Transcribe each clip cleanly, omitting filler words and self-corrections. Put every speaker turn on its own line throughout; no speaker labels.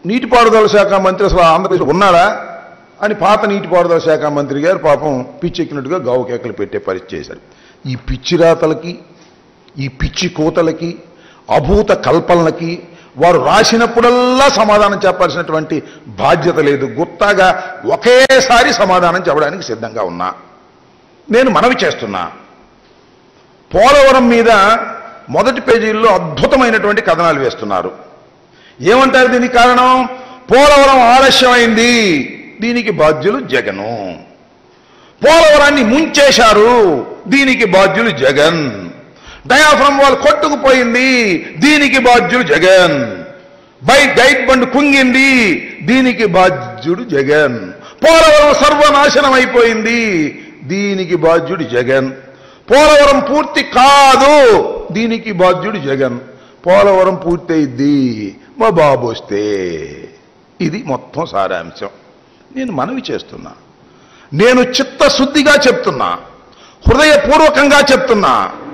నీటిపారుదల శాఖ మంత్రి అసలు ఆంధ్రప్రదేశ్ ఉన్నాడా అని పాత నీటిపారుదల శాఖ మంత్రి గారు పాపం పిచ్చెక్కినట్టుగా గావు కేకలు పెట్టే పరిస్థితి చేశారు. ఈ పిచ్చి రాతలకి, ఈ పిచ్చి కోతలకి, అభూత కల్పనలకి వారు రాసినప్పుడల్లా సమాధానం చెప్పాల్సినటువంటి బాధ్యత లేదు. గుత్తాగా ఒకేసారి సమాధానం చెప్పడానికి సిద్ధంగా ఉన్నా. నేను మనవి చేస్తున్నా, పోలవరం మీద మొదటి పేజీల్లో అద్భుతమైనటువంటి కథనాలు వేస్తున్నారు. ఏమంటారు దీనికి కారణం? పోలవరం ఆలస్యమైంది, దీనికి బాధ్యులు జగను. పోలవరాన్ని ముంచేశారు, దీనికి బాధ్యులు జగన్. డయాఫ్రమ్ వాల్ కొట్టుకుపోయింది, దీనికి బాధ్యుడు జగన్. గైడ్ బండ్ కుంగింది, దీనికి బాధ్యుడు జగన్. పోలవరం సర్వనాశనం అయిపోయింది, దీనికి బాధ్యుడు జగన్. పోలవరం పూర్తి కాదు, దీనికి బాధ్యుడు జగన్. పోలవరం పూర్తయిద్ది, మా బాబు వస్తే. ఇది మొత్తం సారాంశం. నేను మనవి చేస్తున్నా, నేను చిత్తశుద్ధిగా చెప్తున్నా, హృదయపూర్వకంగా చెప్తున్నా.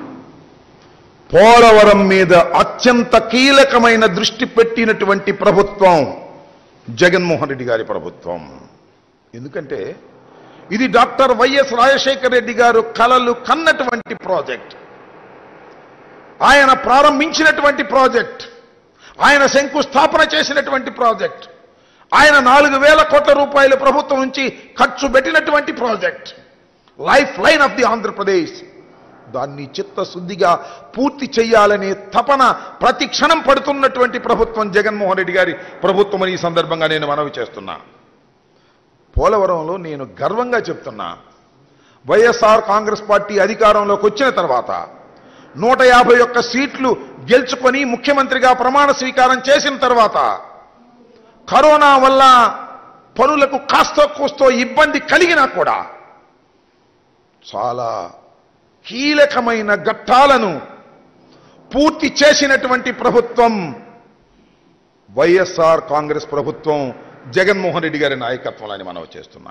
పోలవరం మీద అత్యంత కీలకమైన దృష్టి పెట్టినటువంటి ప్రభుత్వం జగన్మోహన్ రెడ్డి గారి ప్రభుత్వం. ఎందుకంటే ఇది డాక్టర్ వైఎస్ రాజశేఖర రెడ్డి గారు కలలు కన్నటువంటి ప్రాజెక్ట్, ఆయన ప్రారంభించినటువంటి ప్రాజెక్ట్, ఆయన శంకుస్థాపన చేసినటువంటి ప్రాజెక్ట్, ఆయన 4,000 కోట్ల రూపాయల ప్రభుత్వం నుంచి ఖర్చు పెట్టినటువంటి project, life line of the Andhra Pradesh. దాన్ని చిత్తశుద్ధిగా పూర్తి చేయాలనే తపన ప్రతి క్షణం పడుతున్నటువంటి ప్రభుత్వం జగన్మోహన్ రెడ్డి గారి ప్రభుత్వం అని ఈ సందర్భంగా నేను మనవి చేస్తున్నా. పోలవరంలో నేను గర్వంగా చెప్తున్నా, వైఎస్ఆర్ కాంగ్రెస్ పార్టీ అధికారంలోకి వచ్చిన తర్వాత 151 సీట్లు గెలుచుకొని ముఖ్యమంత్రిగా ప్రమాణ స్వీకారం చేసిన తర్వాత కరోనా వల్ల పనులకు కాస్తో కూస్తో ఇబ్బంది కలిగినా కూడా చాలా కీలకమైన ఘట్టాలను పూర్తి చేసినటువంటి ప్రభుత్వం వైఎస్ఆర్ కాంగ్రెస్ ప్రభుత్వం జగన్మోహన్ రెడ్డి గారి నాయకత్వంలో అని మనం చేస్తున్నా.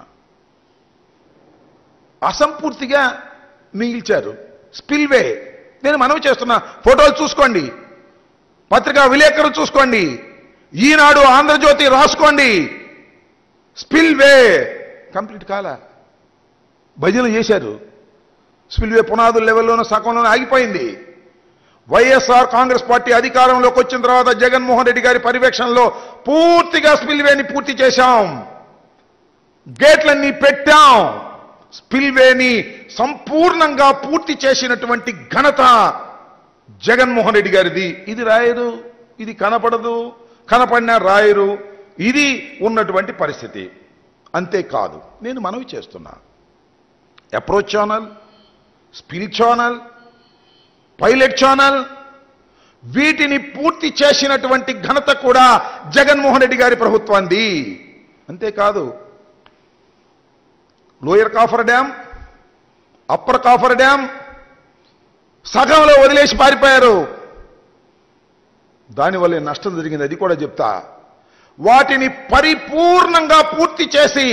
అసంపూర్తిగా మిగిల్చారు స్పిల్వే. నేను మనవి చేస్తున్నా, ఫోటోలు చూసుకోండి, పత్రికా విలేకరులు చూసుకోండి, ఈనాడు ఆంధ్రజ్యోతి రాసుకోండి. స్పిల్వే కంప్లీట్ కాలా, భజనలు చేశారు. స్పిల్వే పునాదుల లెవెల్లోనూ సగంలోనే ఆగిపోయింది. వైఎస్ఆర్ కాంగ్రెస్ పార్టీ అధికారంలోకి వచ్చిన తర్వాత జగన్మోహన్ రెడ్డి గారి పర్యవేక్షణలో పూర్తిగా స్పిల్వేని పూర్తి చేశాం, గేట్లన్నీ పెట్టాం. స్పిల్వేని సంపూర్ణంగా పూర్తి చేసినటువంటి ఘనత జగన్మోహన్ రెడ్డి గారిది. ఇది రాయరు, ఇది కనపడదు, కనపడినా రాయరు, ఇది ఉన్నటువంటి పరిస్థితి. అంతేకాదు, నేను మనవి చేస్తున్నా, approach channel, spill channel, pilot channel, వీటిని పూర్తి చేసినటువంటి ఘనత కూడా జగన్మోహన్ రెడ్డి గారి ప్రభుత్వాన్ని. అంతేకాదు, lower coffer dam, upper coffer dam సగంలో వదిలేసి పారిపోయారు. దానివల్ల నష్టం జరిగింది, అది కూడా చెప్తా. వాటిని పరిపూర్ణంగా పూర్తి చేసి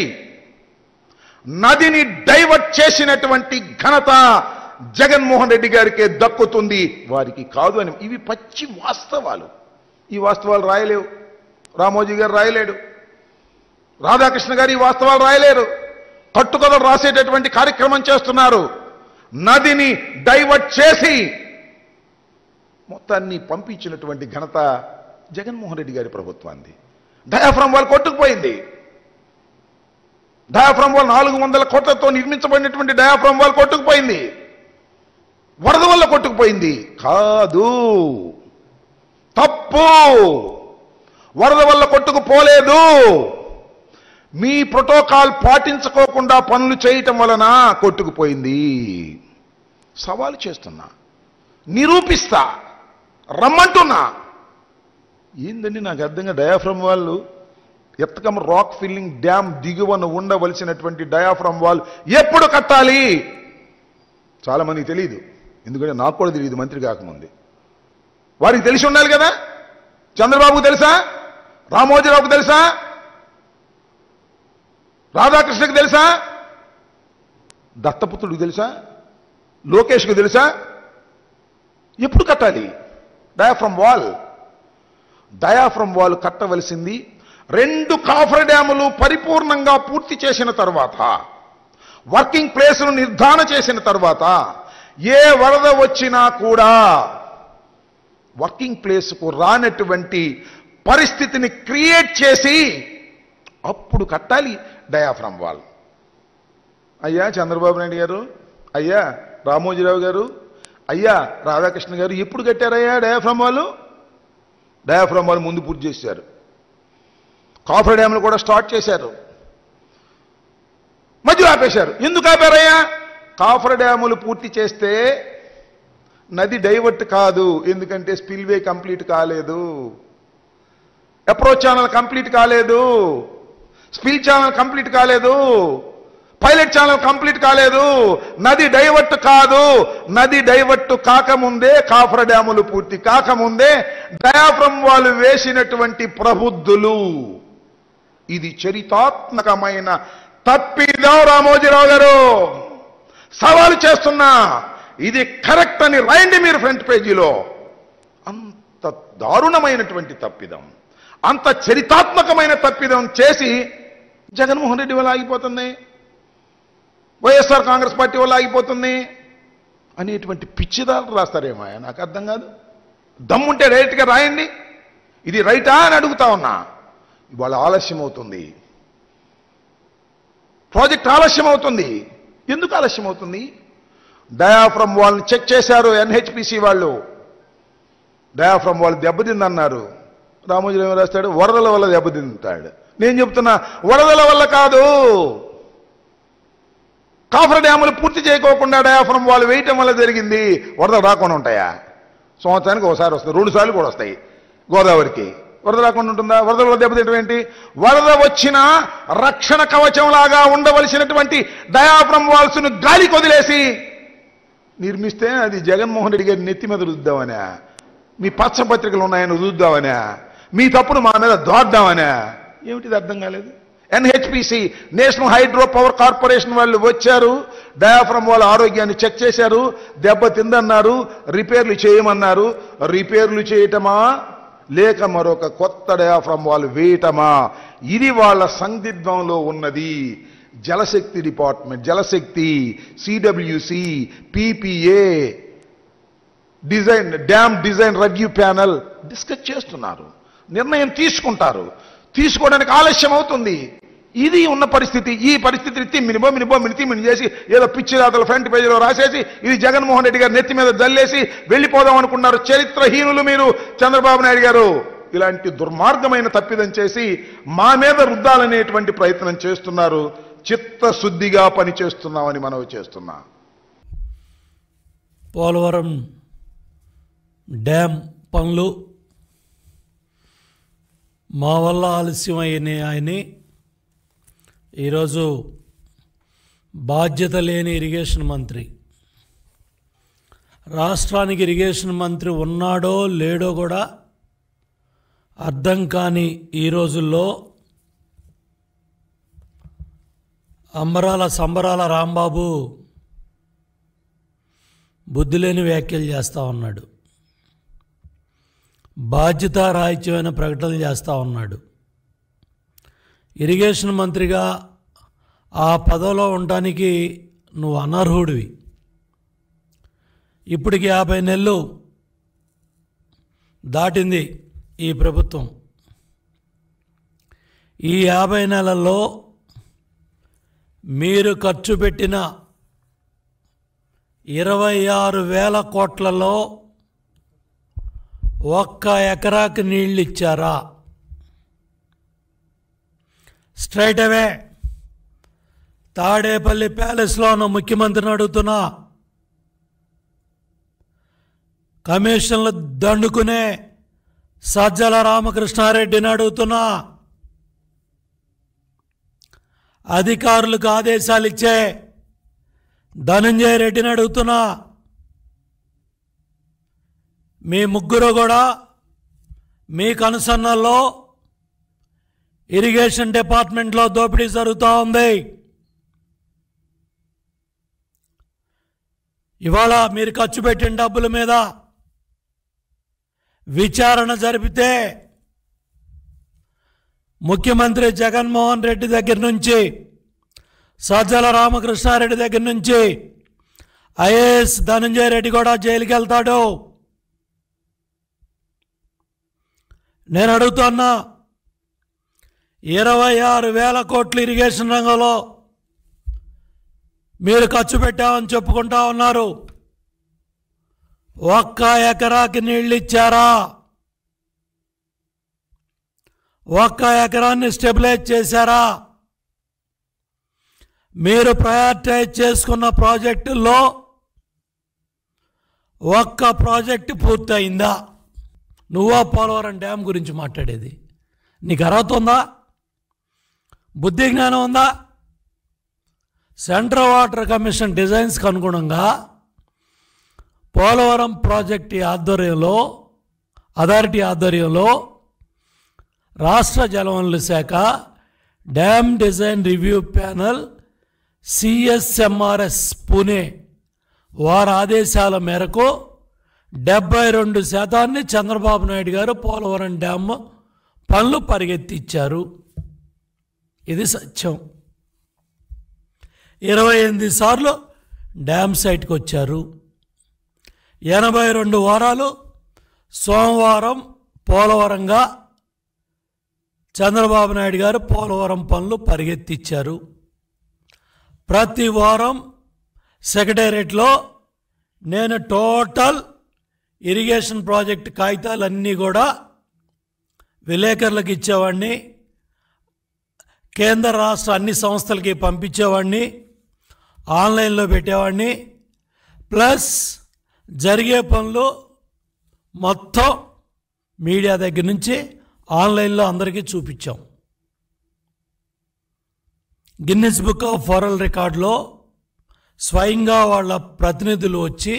నదిని డైవర్ట్ చేసినటువంటి ఘనత జగన్మోహన్ రెడ్డి గారికే దక్కుతుంది, వారికి కాదు అని. ఇవి పచ్చి వాస్తవాలు. ఈ వాస్తవాలు రాయలేవు, రామోజీ గారు రాయలేడు, రాధాకృష్ణ గారు ఈ వాస్తవాలు రాయలేరు. కట్టుకథలు రాసేటటువంటి కార్యక్రమం చేస్తున్నారు. నదిని డైవర్ట్ చేసి మొత్తాన్ని పంపించినటువంటి ఘనత జగన్మోహన్ రెడ్డి గారి ప్రభుత్వాన్ని. డయాఫ్రమ్ వాల్ కొట్టుకుపోయింది. డయాఫ్రమ్ వాల్ 400 కోట్లతో నిర్మించబడినటువంటి డయాఫ్రమ్ వాల్ కొట్టుకుపోయింది. వరద వల్ల కొట్టుకుపోయింది కాదు, తప్పు. వరద వల్ల కొట్టుకుపోలేదు. మీ ప్రోటోకాల్ పాటించుకోకుండా పనులు చేయటం వలన కొట్టుకుపోయింది. సవాలు చేస్తున్నా, నిరూపిస్తా, రమ్మంటున్నా. ఏందండి నాకు అర్థంగా, డయాఫ్రమ్ వాళ్ళు ఎత్తకం రాక్ ఫిల్లింగ్ డ్యామ్ దిగువన ఉండవలసినటువంటి డయాఫ్రమ్ వాల్ ఎప్పుడు కట్టాలి? చాలా మందికి తెలియదు, ఎందుకంటే నాకు కూడా తెలియదు మంత్రి కాకముందే. వారికి తెలిసి ఉండాలి కదా. చంద్రబాబుకు తెలుసా? రామోజీరావుకు తెలుసా? రాధాకృష్ణకు తెలుసా? దత్తపుత్రుడికి తెలుసా? లోకేష్కు తెలుసా? ఎప్పుడు కట్టాలి డయాఫ్రమ్ వాల్? డయాఫ్రమ్ వాల్ కట్టవలసింది 2 కాఫర్ డ్యాములు పరిపూర్ణంగా పూర్తి చేసిన తర్వాత, వర్కింగ్ ప్లేస్ను నిర్ధారణ చేసిన తర్వాత, ఏ వరద వచ్చినా కూడా వర్కింగ్ ప్లేస్కు రానటువంటి పరిస్థితిని క్రియేట్ చేసి అప్పుడు కట్టాలి డయాఫ్రమ్ వాల్. అయ్యా చంద్రబాబు నాయుడు గారు, అయ్యా రామోజీరావు గారు, అయ్యా రాధాకృష్ణ గారు ఎప్పుడు కట్టారయ్యా డయాఫ్రమ్ వాల్? డయాఫ్రమ్ వాల్ ముందు పూర్తి చేశారు. కాఫర్ డ్యాములు కూడా స్టార్ట్ చేశారు, మధ్యలో ఆపేశారు. ఎందుకు ఆపారయ్యా? కాఫర్ డ్యాములు పూర్తి చేస్తే నది డైవర్ట్ కాదు, ఎందుకంటే స్పిల్వే కంప్లీట్ కాలేదు, అప్రోచ్ ఛానల్ కంప్లీట్ కాలేదు, స్పిల్ ఛానల్ కంప్లీట్ కాలేదు, పైలట్ ఛానల్ కంప్లీట్ కాలేదు. నది డైవర్ట్ కాదు. నది డైవర్ట్ కాకముందే, కాఫర్ డ్యాములు పూర్తి కాకముందే డయాఫ్రమ్ వాల్ వేసినటువంటి ప్రబుద్ధులు. ఇది చరితాత్మకమైన తప్పిదం. రామోజీరావు గారు సవాలు చేస్తున్నా, ఇది కరెక్ట్ అని రాయండి మీరు ఫ్రంట్ పేజీలో. అంత దారుణమైనటువంటి తప్పిదం, అంత చరితాత్మకమైన తప్పిదం చేసి జగన్మోహన్ రెడ్డి వల్ల ఆగిపోతుంది, వైఎస్ఆర్ కాంగ్రెస్ పార్టీ వల్ల ఆగిపోతుంది అనేటువంటి పిచ్చిదారులు రాస్తారేమో, నాకు అర్థం కాదు. దమ్ముంటే రైట్గా రాయండి, ఇది రైటా అని అడుగుతా ఉన్నా. ఇవాళ ఆలస్యం అవుతుంది, ప్రాజెక్ట్ ఆలస్యం అవుతుంది. ఎందుకు ఆలస్యం అవుతుంది? డయాఫ్రమ్ వాల్ని చెక్ చేశారు ఎన్హెచ్పిసి వాళ్ళు. డయాఫ్రమ్ వాల్ దెబ్బతిందన్నారు. రామోజీరావు రాస్తాడు వరదల వల్ల దెబ్బతింటాడు. నేను చెప్తున్నా వరదల వల్ల కాదు, కాఫర్ డ్యాములు పూర్తి చేయకోకుండా డయాఫ్రమ్ వాల్ వేయటం వల్ల జరిగింది. వరదలు రాకుండా ఉంటాయా? సంవత్సరానికి ఒకసారి వస్తాయి, 2 సార్లు కూడా వస్తాయి. గోదావరికి వరద రాకుండా ఉంటుందా? వరద వల్ల దెబ్బతింటం ఏంటి? వరద వచ్చినా రక్షణ కవచం లాగా ఉండవలసినటువంటి డయాఫ్రమ్ వాల్స్ ను గాలికి వదిలేసి నిర్మిస్తే అది జగన్మోహన్ రెడ్డి గారి నెత్తి మీద రుద్దామనే, మీ పచ్చ పత్రికలు ఉన్నాయని రుద్దామనే, మీ తప్పును మా మీద దోద్దామనే. ఏమిటిది అర్థం కాలేదు. NHPC national hydro power corporation వాళ్ళు వచ్చారు, డయాఫ్రమ్ వాళ్ళ ఆరోగ్యాన్ని చెక్ చేశారు, దెబ్బతిందన్నారు, రిపేర్లు చేయమన్నారు. రిపేర్లు చేయటమా లేక మరొక కొత్త డయాఫ్రమ్ వాల్ వేయటమా? ఇది వాళ్ళ సందిగ్ధంలో ఉన్నది. Jalshakti department, Jalshakti, CWC, PPA, dam design review panel discuss చేస్తున్నారు, నిర్ణయం తీసుకుంటారు. తీసుకోవడానికి ఆలస్యం అవుతుంది. ఇది ఉన్న పరిస్థితి. ఈ పరిస్థితిని తిమ్మిని చేసి ఏదో పిచ్చి రాతలు ఫ్రంట్ పేజీలో రాసేసి ఇది జగన్మోహన్ రెడ్డి గారు నెత్తి మీద జల్లేసి వెళ్ళిపోదాం అనుకున్నారు. చరిత్రహీనులు మీరు చంద్రబాబు నాయుడు గారు. ఇలాంటి దుర్మార్గమైన తప్పిదం చేసి మా మీద రుద్దాలనేటువంటి ప్రయత్నం చేస్తున్నారు. చిత్తశుద్ధిగా పనిచేస్తున్నామని మనవి చేస్తున్నా.
పోలవరం డ్యామ్ పనులు మా వల్ల ఆలస్యమైనాయని ఈరోజు బాధ్యత లేని ఇరిగేషన్ మంత్రి, రాష్ట్రానికి ఇరిగేషన్ మంత్రి ఉన్నాడో లేడో కూడా అర్థం కాని ఈ రోజుల్లో అంబరాల సంబరాల రాంబాబు బుద్ధి లేని వ్యాఖ్యలు చేస్తూ ఉన్నాడు, బాధ్యతారాహిత్యమైన ప్రకటనలు చేస్తూ ఉన్నాడు. ఇరిగేషన్ మంత్రిగా ఆ పదవిలో ఉండడానికి నువ్వు అనర్హుడివి. ఇప్పటికి 50 నెలలు దాటింది ఈ ప్రభుత్వం. ఈ 50 నెలల్లో మీరు ఖర్చు పెట్టిన 26,000 కోట్లలో 1 ఎకరాకి నీళ్ళు ఇచ్చారా? స్ట్రైట్ అవే తాడేపల్లి ప్యాలెస్లో ఉన్న ముఖ్యమంత్రిని అడుగుతున్నా, కమిషన్లు దండుకునే సజ్జల రామకృష్ణారెడ్డిని అడుగుతున్నా, అధికారులకు ఆదేశాలు ఇచ్చే ధనంజయ రెడ్డిని అడుగుతున్నా. మీ ముగ్గురు కూడా మీ కనుసన్నల్లో ఇరిగేషన్ డిపార్ట్మెంట్లో దోపిడీ జరుగుతూ ఉంది. ఇవాళ మీరు ఖర్చు పెట్టిన డబ్బుల మీద విచారణ జరిపితే ముఖ్యమంత్రి జగన్మోహన్ రెడ్డి దగ్గర నుంచి, సజ్జల రామకృష్ణారెడ్డి దగ్గర నుంచి ఐఏఎస్ ధనంజయ రెడ్డి కూడా జైలుకి వెళ్తాడు. నేను అడుగుతున్నా, 26,000 కోట్లు ఇరిగేషన్ రంగంలో మీరు ఖర్చు పెట్టామని చెప్పుకుంటా ఉన్నారు. ఒక్క ఎకరాకి నీళ్ళు ఇచ్చారా? ఒక్క ఎకరాన్ని స్టెబిలైజ్ చేశారా? మీరు ప్రయారిటైజ్ చేసుకున్న ప్రాజెక్టుల్లో ఒక్క ప్రాజెక్టు పూర్తయిందా? నువ్వా పోలవరం డ్యామ్ గురించి మాట్లాడేది? నీకు అర్హత ఉందా? బుద్ధి జ్ఞానం ఉందా? సెంట్రల్ వాటర్ కమిషన్ డిజైన్స్కి అనుగుణంగా పోలవరం ప్రాజెక్టు ఆధ్వర్యంలో, అథారిటీ ఆధ్వర్యంలో రాష్ట్ర జలవనరుల శాఖ dam design review panel CSMRS Pune వారి ఆదేశాల మేరకు 72% చంద్రబాబు నాయుడు గారు పోలవరం డ్యామ్ పనులు పరిగెత్తిచ్చారు. ఇది సత్యం. 28 సార్లు డ్యామ్ సైట్కి వచ్చారు. 82 వారాలు సోమవారం పోలవరంగా చంద్రబాబు నాయుడు గారు పోలవరం పనులు పరిగెత్తిచ్చారు. ప్రతి వారం సెక్రటేరియట్లో నేను టోటల్ ఇరిగేషన్ ప్రాజెక్ట్ కాగితాలన్నీ కూడా విలేకరులకు ఇచ్చేవాడిని, కేంద్ర రాష్ట్ర అన్ని సంస్థలకి పంపించేవాడిని, ఆన్లైన్లో పెట్టేవాడిని. ప్లస్ జరిగే పనులు మొత్తం మీడియా దగ్గర నుంచి ఆన్లైన్లో అందరికీ చూపించాం. గిన్నిస్ బుక్ ఆఫ్ వరల్డ్ రికార్డులో స్వయంగా వాళ్ళ ప్రతినిధులు వచ్చి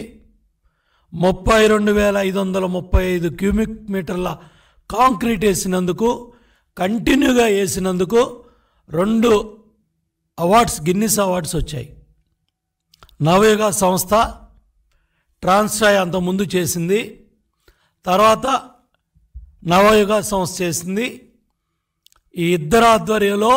32,535 క్యూబిక్ మీటర్ల కాంక్రీట్ వేసినందుకు, కంటిన్యూగా వేసినందుకు 2 అవార్డ్స్, గిన్నిస్ అవార్డ్స్ వచ్చాయి. నవయుగ సంస్థ ట్రాన్స్ట్రాయ్ అంతకుముందు చేసింది, తర్వాత నవయుగ సంస్థ చేసింది. ఈ ఇద్దరు ఆధ్వర్యంలో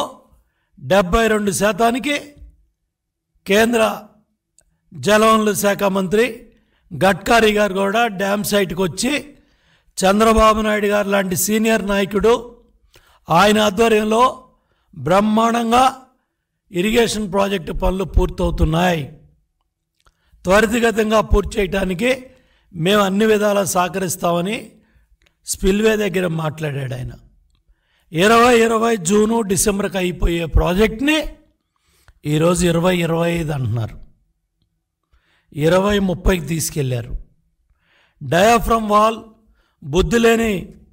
72% కేంద్ర జలవనరుల శాఖ మంత్రి గడ్కరీ గారు కూడా డ్యామ్ సైట్కి వచ్చి చంద్రబాబు నాయుడు గారు లాంటి సీనియర్ నాయకుడు ఆయన ఆధ్వర్యంలో బ్రహ్మాండంగా ఇరిగేషన్ ప్రాజెక్టు పనులు పూర్తవుతున్నాయి. త్వరితగతంగా పూర్తి చేయడానికి మేము అన్ని విధాలా సహకరిస్తామని స్పిల్వే దగ్గర మాట్లాడాడు ఆయన. 2020 జూను డిసెంబర్కి అయిపోయే ప్రాజెక్ట్ని ఈరోజు 2025 అంటున్నారు. 2030కి తీసుకెళ్లారు. డయాఫ్రమ్ వాల్ బుద్ధి లేని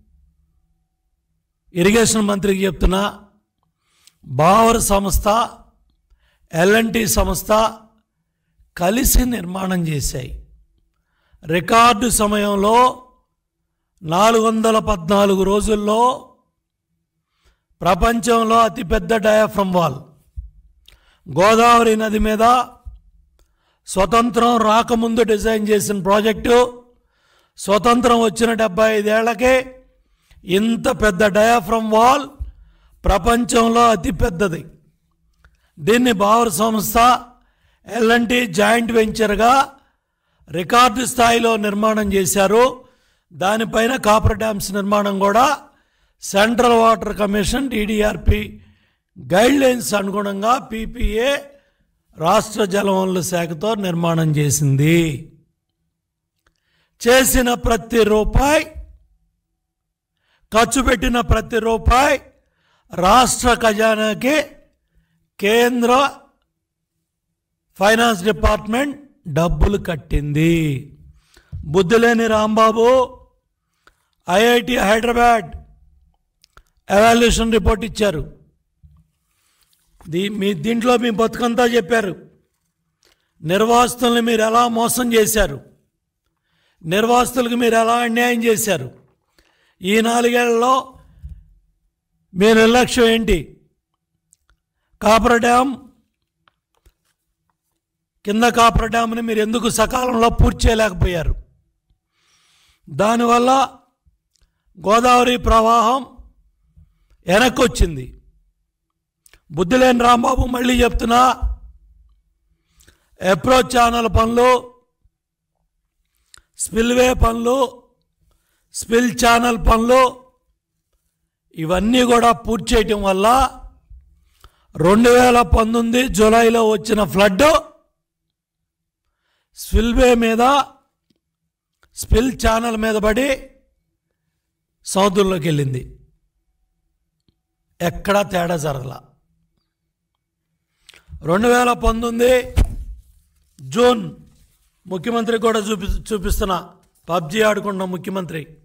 ఇరిగేషన్ మంత్రికి చెప్తున్నా, బావర్ సంస్థ, L&T సంస్థ కలిసి నిర్మాణం చేశాయి. రికార్డు సమయంలో 414 రోజుల్లో ప్రపంచంలో అతిపెద్ద డయాఫ్రమ్ వాల్, గోదావరి నది మీద స్వతంత్రం రాకముందు డిజైన్ చేసిన ప్రాజెక్టు, స్వతంత్రం వచ్చిన 75 ఏళ్లకే ఇంత పెద్ద డయాఫ్రమ్ వాల్ ప్రపంచంలో అతిపెద్దది. దీన్ని బావర్ సంస్థ L&T జాయింట్ వెంచర్గా రికార్డు స్థాయిలో నిర్మాణం చేశారు. దానిపైన కాపర్ డ్యామ్స్ నిర్మాణం కూడా central water commission DDRP guidelines అనుగుణంగా PPA రాష్ట్ర జలవనరుల శాఖతో నిర్మాణం చేసింది. చేసిన ప్రతి రూపాయి, ఖర్చు పెట్టిన ప్రతి రూపాయి రాష్ట్ర ఖజానాకి కేంద్ర ఫైనాన్స్ డిపార్ట్మెంట్ డబ్బులు కట్టింది. బుద్ధిలేని Rambabu IIT Hyderabad evaluation report ఇచ్చారు. దీంట్లో మీ బతుకంతా చెప్పారు. నిర్వాసితుల్ని మీరు ఎలా మోసం చేశారు, నిర్వాసితులకు మీరు ఎలా అన్యాయం చేశారు, ఈ 4 ఏళ్లలో మీ నిర్లక్ష్యం ఏంటి, కాపర్ డ్యామ్ కింద కాపర్ డ్యామ్ని మీరు ఎందుకు సకాలంలో పూర్తి చేయలేకపోయారు, దానివల్ల గోదావరి ప్రవాహం వెనక్కి వచ్చింది. బుద్ధి లేని రాంబాబు మళ్ళీ చెప్తున్నా, అప్రోచ్ ఛానల్ పనులు, స్పిల్వే పనులు, స్పిల్ ఛానల్ పనులు ఇవన్నీ కూడా పూర్తి చేయటం వల్ల 2019 జూలైలో వచ్చిన ఫ్లడ్ స్పిల్వే మీద, స్పిల్ ఛానల్ మీద పడి సముద్రంలోకి వెళ్ళింది. ఎక్కడా తేడా జరగల. 2019 జూన్ ముఖ్యమంత్రి కూడా చూపిస్తున్నా, పబ్జీ ఆడుకున్న ముఖ్యమంత్రి